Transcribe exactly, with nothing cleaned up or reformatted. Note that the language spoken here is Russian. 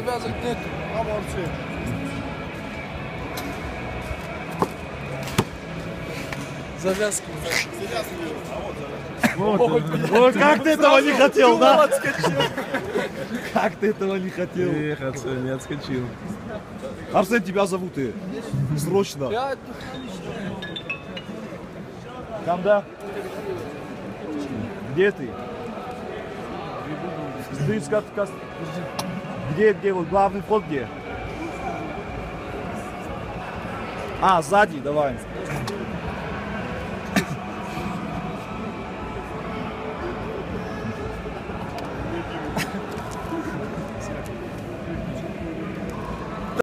завязок нет. А молчи. Завязки. Вот, вот как ты этого не хотел, да? Как ты этого не хотел? Эх, Арсен, не отскочил. Арсен, тебя зовут и срочно. Я... Там, да? Где ты? Ты с кас- кас- Где, где, вот главный вход где? А, сзади, давай.